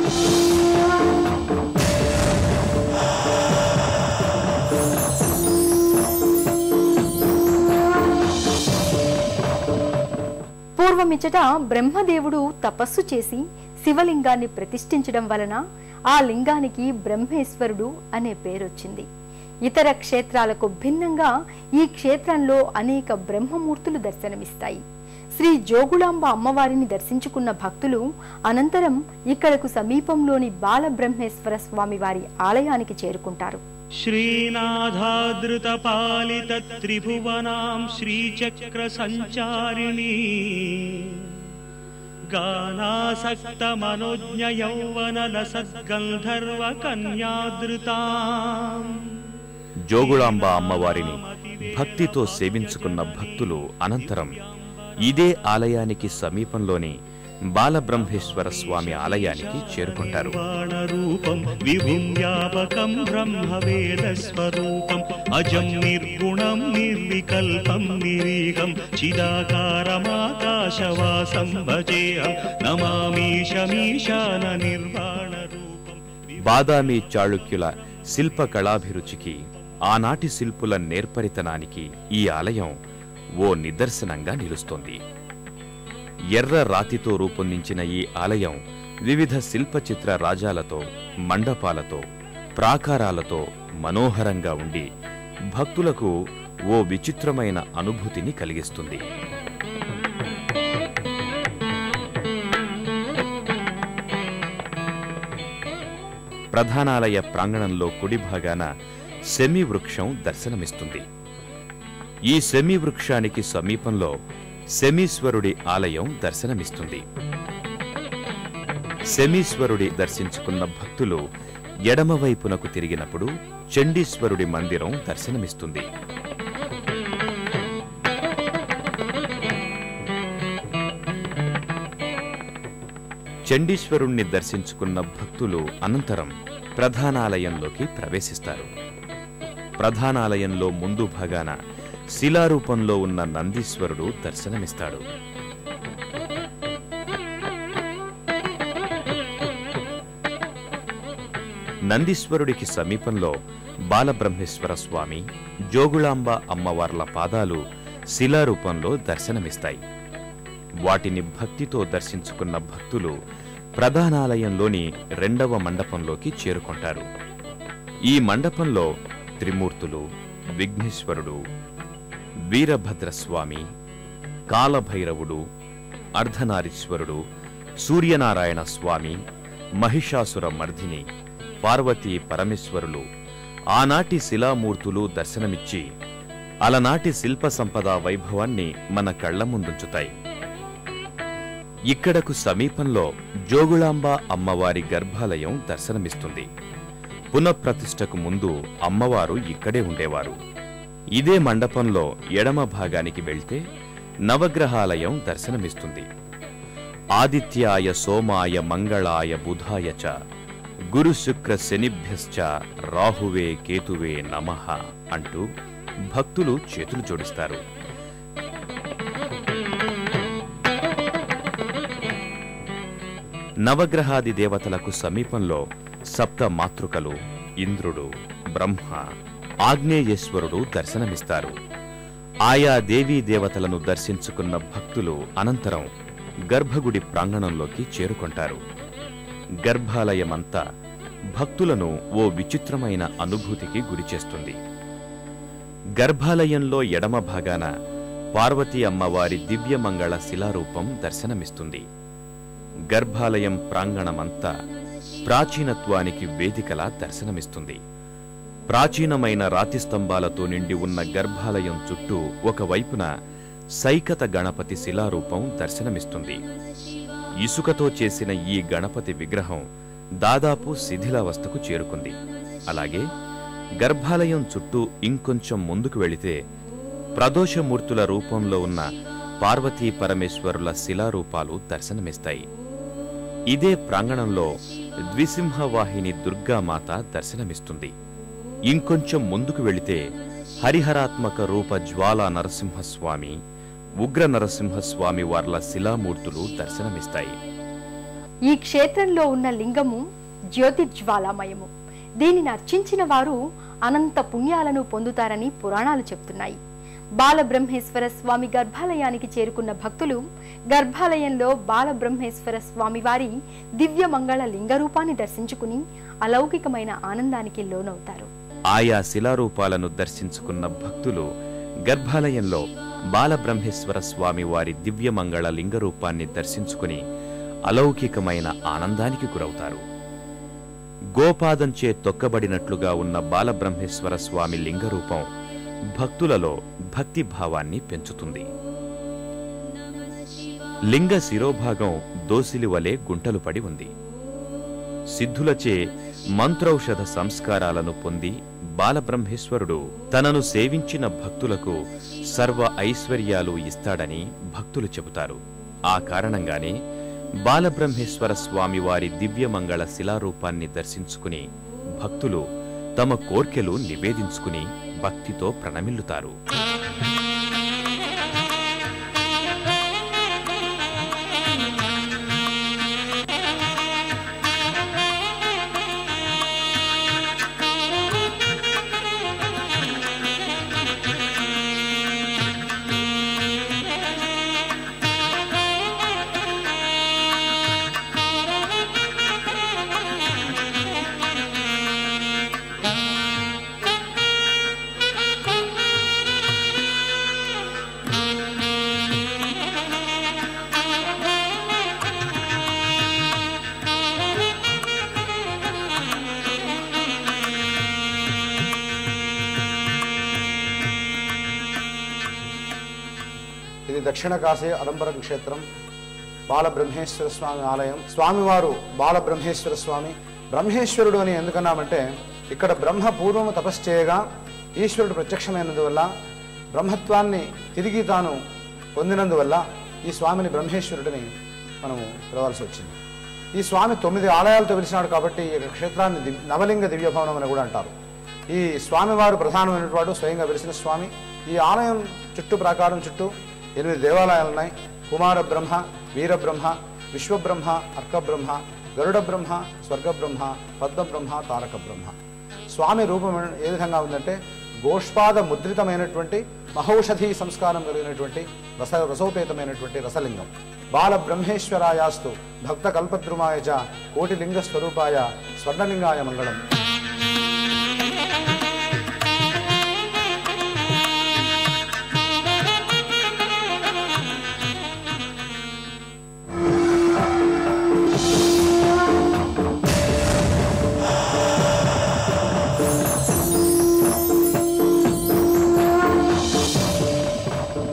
పూర్వమిచ్చట బ్రహ్మదేవుడు తపస్సు చేసి శివలింగాన్ని ప్రతిష్ఠించడం వలన ఆ లింగానికి బ్రహ్మేశ్వరుడు అనే పేరొచ్చింది. ఇతర క్షేత్రాలకు భిన్నంగా ఈ క్షేత్రంలో అనేక బ్రహ్మమూర్తులు దర్శనమిస్తాయి. శ్రీ జోగులాంబ అమ్మవారిని దర్శించుకున్న భక్తులు అనంతరం ఇక్కడకు సమీపంలోని బాలబ్రహ్మేశ్వర స్వామి వారి ఆలయానికి చేరుకుంటారు. श्रीनाथादृत पालित त्रिभुवनां श्रीचक्र संचारिणी गानासक्त मनोज्ञ यौवन लसद्गंधर्व कन्यादृतां జోగులాంబ అమ్మవారిని భక్తితో సేవించుకున్న భక్తులు అనంతరం ఇదే ఆలయానికి సమీపంలోని బాలబ్రహ్మేశ్వర స్వామి ఆలయానికి చేరుకుంటారు. విభువ్యాపకం బ్రహ్మవేద స్వరూపం అజం నిర్గుణం నిర్వికల్పం నిరీహం చిదాకారమాకాశవాసం భజేహం నమామీశమీశాన నిర్వాణ రూపం. బాదామి చాళుక్యుల శిల్ప కళాభిరుచికి, ఆనాటి శిల్పుల నేర్పరితనానికి ఈ ఆలయం ఓ నిదర్శనంగా నిలుస్తోంది. ఎర్ర రాతితో రూపొందించిన ఈ ఆలయం వివిధ శిల్పచిత్ర రాజాలతో, మండపాలతో, ప్రాకారాలతో మనోహరంగా ఉండి భక్తులకు ఓ విచిత్రమైన అనుభూతిని కలిగిస్తుంది. ప్రధానాలయ ప్రాంగణంలో కుడి భాగాన శమీ వృక్షం దర్శనమిస్తుంది. ఈ శమీ వృక్షానికి సమీపంలో శమీశ్వరుడి ఆలయం దర్శనమిస్తుంది. శమీశ్వరుడి దర్శించుకున్న భక్తులు ఎడమవైపునకు తిరిగినప్పుడు చండీశ్వరుడి మందిరం దర్శనమిస్తుంది. చండీశ్వరుణ్ణి దర్శించుకున్న భక్తులు అనంతరం ప్రధానాలయంలోకి ప్రవేశిస్తారు. ప్రధానాలయంలో ముందు భాగాన శిలారూపంలో ఉన్న నందీశ్వరుడు దర్శనమిస్తాడు. నందీశ్వరుడికి సమీపంలో బాలబ్రహ్మేశ్వర స్వామి, జోగులాంబ అమ్మవార్ల పాదాలు శిలారూపంలో దర్శనమిస్తాయి. వాటిని భక్తితో దర్శించుకున్న భక్తులు ప్రధానాలయంలోని రెండవ మండపంలోకి చేరుకుంటారు. ఈ మండపంలో త్రిమూర్తులు, విఘ్నేశ్వరుడు, వీరభద్రస్వామి, కాలభైరవుడు, అర్ధనారీశ్వరుడు, సూర్యనారాయణ స్వామి, మహిషాసుర మర్దిని, పార్వతీ పరమేశ్వరులు ఆనాటి శిలామూర్తులు దర్శనమిచ్చి అలనాటి శిల్ప సంపద వైభవాన్ని మన కళ్ల ముందుంచుతాయి. ఇక్కడకు సమీపంలో జోగులాంబ అమ్మవారి గర్భాలయం దర్శనమిస్తుంది. పునఃప్రతిష్ఠకు ముందు అమ్మవారు ఇక్కడే ఉండేవారు. ఇదే మండపంలో ఎడమ భాగానికి వెళ్తే నవగ్రహాలయం దర్శనమిస్తుంది. ఆదిత్యాయ సోమాయ మంగళాయ బుధాయ చ గురు శుక్ర శనిభ్యశ్చ రాహువే కేతువే నమః అంటూ భక్తులు చేతులు జోడిస్తారు. నవగ్రహాది దేవతలకు సమీపంలో సప్త మాతృకలు, ఇంద్రుడు, బ్రహ్మ, ఆగ్నేయేశ్వరుడు దర్శనమిస్తారు. ఆయా దేవీ దేవతలను దర్శించుకున్న భక్తులు అనంతరం గర్భగుడి ప్రాంగణంలోకి చేరుకుంటారు. గర్భాలయమంతా భక్తులను ఓ విచిత్రమైన అనుభూతికి గురిచేస్తుంది. గర్భాలయంలో ఎడమ భాగాన పార్వతీ అమ్మవారి దివ్యమంగళ శిలారూపం దర్శనమిస్తుంది. గర్భాలయం ప్రాంగణమంతా ప్రాచీనత్వానికి వేదికలా దర్శనమిస్తుంది. ప్రాచీనమైన రాతి స్తంభాలతో నిండి ఉన్న గర్భాలయం చుట్టూ ఒకవైపున సైకత గణపతి శిలారూపం దర్శనమిస్తుంది. ఇసుకతో చేసిన ఈ గణపతి విగ్రహం దాదాపు శిథిలావస్థకు చేరుకుంది. అలాగే గర్భాలయం చుట్టూ ఇంకొంచెం ముందుకు వెళితే ప్రదోషమూర్తుల రూపంలో ఉన్న పార్వతీ పరమేశ్వరుల శిలారూపాలు దర్శనమిస్తాయి. ఇదే ప్రాంగణంలో ద్విసింహవాహిని దుర్గామాత దర్శనమిస్తుంది. ఇంకొంచెం ముందుకు వెళితే హరిహరాత్మక రూప జ్వాలా నరసింహస్వామి, ఉగ్ర నరసింహస్వామి వార్ల శిలామూర్తులు దర్శనమిస్తాయి. ఈ క్షేత్రంలో ఉన్న లింగము జ్యోతిర్జ్వాలామయము. దీనిని అర్చించిన వారు అనంత పుణ్యాలను పొందుతారని పురాణాలు చెప్తున్నాయి. బాలబ్రహ్మేశ్వర స్వామి గర్భాలయానికి చేరుకున్న భక్తులు గర్భాలయంలో బాలబ్రహ్మేశ్వర స్వామి వారి దివ్య మంగళ లింగ రూపాన్ని దర్శించుకుని అలౌకికమైన ఆనందానికి లోనవుతారు. ఆయా శిలారూపాలను దర్శించుకున్న భక్తులు గర్భాలయంలో బాలబ్రహ్మేశ్వర స్వామి వారి దివ్యమంగళ లింగరూపాన్ని దర్శించుకుని అలౌకికమైన ఆనందానికి గురవుతారు. గోపాదంచే తొక్కబడినట్లుగా ఉన్న బాలబ్రహ్మేశ్వర స్వామి లింగరూపం భక్తులలో భక్తిభావాన్ని పెంచుతుంది. లింగ శిరోభాగం దోసిలి వలె గుంటలు పడి ఉంది. సిద్ధులచే మంత్రౌషధ సంస్కారాలను పొంది బాలబ్రహ్మేశ్వరుడు తనను సేవించిన భక్తులకు సర్వ ఐశ్వర్యాలు ఇస్తాడని భక్తులు చెబుతారు. ఆ కారణంగానే బాలబ్రహ్మేశ్వర స్వామి వారి దివ్యమంగళ శిలారూపాన్ని దర్శించుకుని భక్తులు తమ కోర్కెలు నివేదించుకుని భక్తితో ప్రణమిల్లుతారు. ఇది దక్షిణ కాశీ అలంబరం క్షేత్రం, బాలబ్రహ్మేశ్వర స్వామి ఆలయం. స్వామివారు బాలబ్రహ్మేశ్వర స్వామి. బ్రహ్మేశ్వరుడు అని ఎందుకన్నామంటే ఇక్కడ బ్రహ్మ పూర్వము తపస్సు చేయగా ఈశ్వరుడు ప్రత్యక్షమైనందువల్ల బ్రహ్మత్వాన్ని తిరిగి తాను పొందినందువల్ల ఈ స్వామిని బ్రహ్మేశ్వరుడిని మనము పిలవాల్సి వచ్చింది. ఈ స్వామి 9 ఆలయాలతో వెలిసినాడు కాబట్టి ఈ క్షేత్రాన్ని నవలింగ దివ్యభవనం అని కూడా అంటారు. ఈ స్వామివారు ప్రధానమైనటువంటి వాడు, స్వయంగా వెలిసిన స్వామి. ఈ ఆలయం చుట్టూ ప్రాకారం చుట్టూ 8 దేవాలయాలు ఉన్నాయి. కుమార బ్రహ్మ, వీరబ్రహ్మ, విశ్వబ్రహ్మ, అర్కబ్రహ్మ, గరుడ బ్రహ్మ, స్వర్గబ్రహ్మ, పద్మబ్రహ్మ, తారక బ్రహ్మ. స్వామి రూపం ఏ విధంగా ఉందంటే గోష్పాద ముద్రితమైనటువంటి మహౌషధీ సంస్కారం కలిగినటువంటి రసోపేతమైనటువంటి రసలింగం. బాలబ్రహ్మేశ్వరాయాస్తు భక్త కల్పద్రుమాయ చ కోటిలింగ స్వరూపాయ స్వర్ణలింగాయ మంగళం.